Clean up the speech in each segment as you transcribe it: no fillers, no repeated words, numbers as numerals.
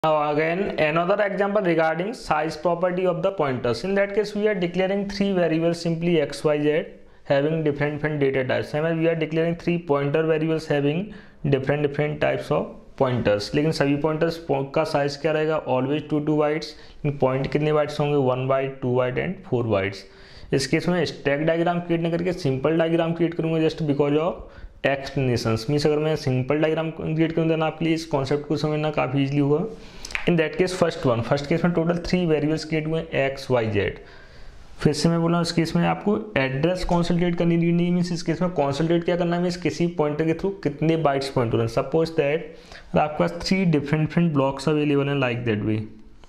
Now again another example regarding size property of the pointers. In that case we are declaring three variables simply x, y, z having different data types. Same as we are declaring three pointer variables having different types of pointers. लेकिन सभी pointers का size क्या रहेगा? Always 2 bytes. Point कितने bytes होंगे? 1 byte, 2 byte and 4 bytes. इस केस में स्टैक डायग्राम क्रिएट न करके सिंपल डायग्राम क्रिएट करूंगा just because of explanations. Means अगर मैं सिंपल डायग्राम क्रिएट करूँ देन आपके लिए इस कॉन्सेप्ट को समझना काफ़ी इजीली होगा. In that case first case में टोटल 3 वेरिएबल्स क्रिएट हुए एक्स वाई जेड. फिर से मैं बोला इस केस में आपको एड्रेस कॉन्सल्टेट करनी नहीं. मीन्स इस केस में कॉन्सल्टेट क्या करना है? मीन्स किसी पॉइंटर के थ्रू कितने बाइट्स पॉइंट हो रहे हैं. सपोज दैट आपके पास 3 डिफरेंट ब्लॉक्स अवेलेबल हैं like that way.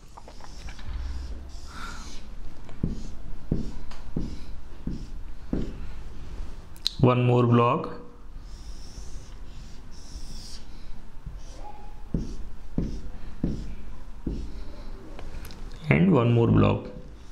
One more block and one more block.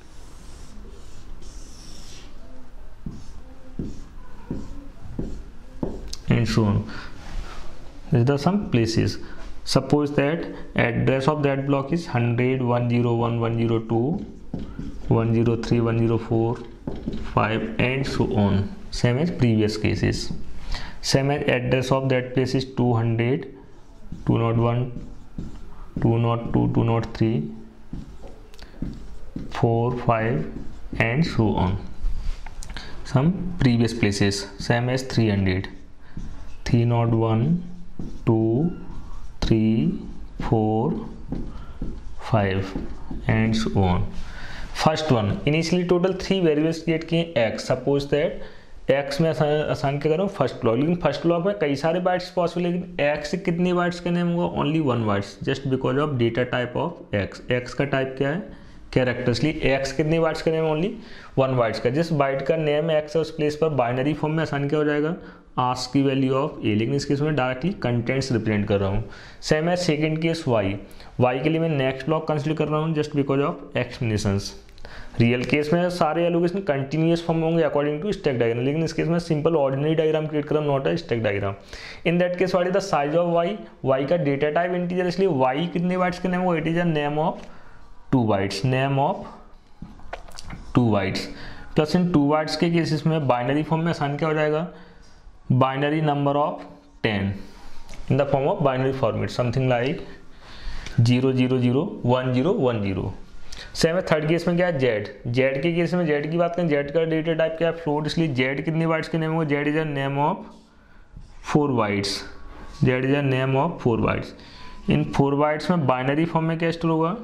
And so on. These are some places. Suppose that address of that block is 100, 101, 102, 103, 104, 5 and so on. Same as previous cases. Same as address of that place is 200, 201, 202, 203, 4, 5 and so on. Some previous places same as 300, 301, 2, 3, 4, 5 and so on. First one, initially total 3 variables create किए x. Suppose that x में आसान क्या करूँ first block. लेकिन first block में कई सारे bytes possible, लेकिन x से कितनी बाइट्स का नेम होगा? Only 1 bytes just because of data type of x. x का टाइप क्या है? कैरेक्टर्स. x कितने बाइट्स का नेम? ओनली 1 बाइट्स का. जिस बाइट का नेम x है उस प्लेस पर बाइनरी फॉर्म में आसान क्या हो जाएगा? आस्क की वैल्यू ऑफ a. लेकिन इस केस में डायरेक्टली कंटेंट्स रिप्रेजेंट कर रहा हूँ. सेम है सेकंड केस y के लिए मैं नेक्स्ट ब्लॉक कंसिडर कर रहा हूँ just because of explanations. Real case में सारे एलोकेशन कंटिन्यूअस फॉर्म होंगे अकॉर्डिंग टू स्टैक डायग्राम, लेकिन इस केस में सिंपल ऑर्डिनरी डायग्राम क्रिएट कर रहा हूँ, not a stack diagram. In that case what is the size of y का डेटा टाइप इंटीजर, इसलिए y कितने बाइट्स का नेम होगा? It is a name of 2 bytes. Name of 2 bytes plus इन 2 bytes के केसेस में binary form में आसान क्या हो जाएगा? Binary number of 10 in the form of binary format something like 0 0 0 1 0 1 0. Same है थर्ड केस में क्या है? जेड के केस में जेड की बात करें, जेड का डेटा टाइप क्या है? फ्लोट. इसलिए जेड कितने बाइट्स के नेम होगा? Z is a name of 4 bytes. Z is a name of 4 bytes. इन 4 बाइट्स में बाइनरी फॉर्म में क्या स्टोर होगा?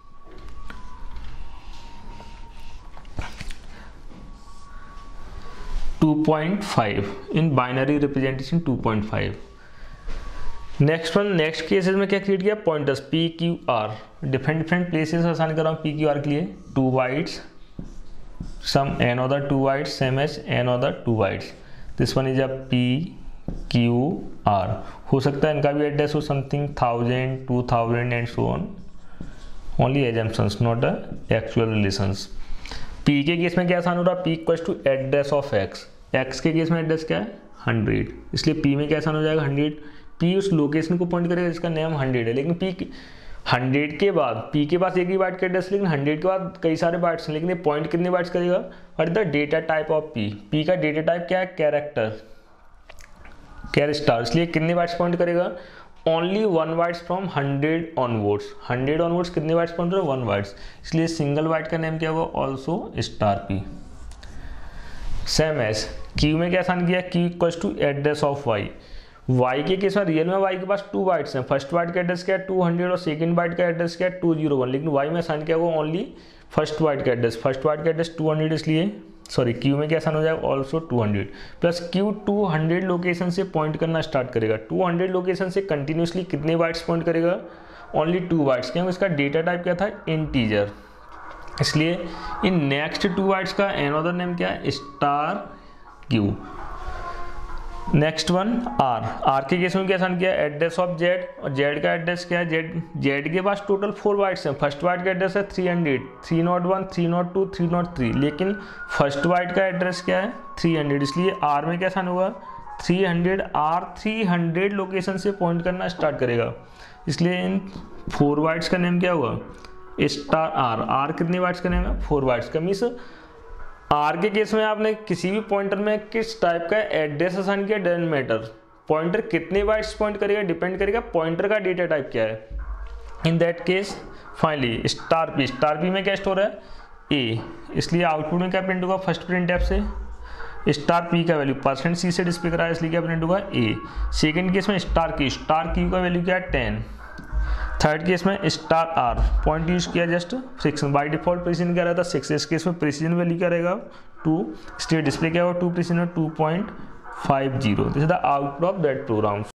2.5 in binary representation 2.5. Next cases में क्या क्रिएट किया? Pointers P Q R. Different places आसान कर रहा हूँ पी क्यू आर के लिए. 2 bytes some an other 2 bytes same as an other 2 bytes. This one is a P Q R. हो सकता है इनका भी एड्रेस हो something 1000, 2000 and so on. Only assumptions not the actual relations. P के case में क्या आसान हो रहा है? P equals to address of X. X के केस में एड्रेस क्या है? 100. इसलिए पी में क्या आसान हो जाएगा? 100. पी उस लोकेशन को पॉइंट करेगा जिसका नेम 100 है. लेकिन पी 100 के बाद पी के पास एक ही बाइट का एड्रेस, लेकिन 100 के बाद कई सारे बाइट्स हैं, लेकिन ये पॉइंट कितने बाइट्स करेगा? और the data type of P. P का डेटा टाइप क्या है? Character, char star. इसलिए कितने बाइट्स पॉइंट करेगा? Only 1 bytes from 100 onwards. 100 onwards कितने बाइट्स पॉइंट करेगा? 1 बाइट्स. इसलिए सिंगल बाइट का नेम क्या होगा? Also star P. Same as Q में क्या आसान किया? Q equals to address of Y. Y के केस में रियल में वाई के पास 2 बाइट्स हैं. फर्स्ट बाइट का एड्रेस क्या है? 200 और सेकंड बाइट का एड्रेस क्या है? 201. लेकिन वाई में आसान क्या होगा? ओनली फर्स्ट बाइट का एड्रेस. फर्स्ट बाइट का एड्रेस 200, इसलिए सॉरी क्यू में क्या आसान हो जाएगा? ऑल्सो 200. प्लस क्यू 200 लोकेशन से पॉइंट करना स्टार्ट करेगा. 200 लोकेशन से कंटिन्यूसली कितने बाइट्स पॉइंट करेगा? Only 2 bytes. क्योंकि इसका डेटा टाइप क्या था? इंटीजर. इसलिए इन नेक्स्ट 2 बाइट्स का अनदर नेम क्या है? Star Q. Next one R के केस में क्या आसान किया? Address of Z. और जेड का एड्रेस क्या है? जेड के पास टोटल 4 बाइट्स हैं. फर्स्ट बाइट का एड्रेस है 300, 301, 302, 303. लेकिन फर्स्ट बाइट का एड्रेस क्या है? 300. इसलिए आर में क्या आसान होगा? 300. आर 300 लोकेशन से पॉइंट करना स्टार्ट करेगा. इसलिए इन 4 बाइट्स का नेम क्या हुआ, स्टार आर। आर कितनी बाइट्स का नेम है, 4 बाइट्स का। मीन्स आर के केस में आपने किसी भी पॉइंटर में किस टाइप का एड्रेस असाइन किया डजंट मैटर, पॉइंटर कितनी बाइट्स पॉइंट करेगा डिपेंड करेगा पॉइंटर का डेटा टाइप क्या है। In that case finally star P में क्या स्टोर है, ए, इसलिए आउटपुट में क्या प्रिंट होगा, फर्स्ट प्रिंट ऐप से स्टार पी का वैल्यू %c से डिस्प्ले करा है, इसलिए क्या प्रिंट होगा, ए। सेकेंड केस में स्टार क्यू का वैल्यू क्या है, 10। थर्ड केस में स्टार आर, पॉइंट यूज किया जस्ट 6, बाई डिफॉल्ट प्रिसीजन क्या रहता है 6, इस केस में प्रिसीजन वैल्यू क्या रहेगा 2, इसलिए डिस्प्ले क्या होगा 2 precision 2.50। This is the output of that programme.